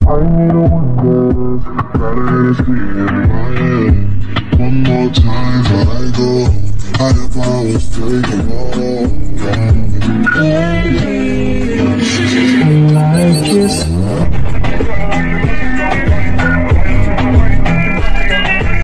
I need a witness, got a Hennessy in my hand. One more time before I go, I if I was taking all. I like you so.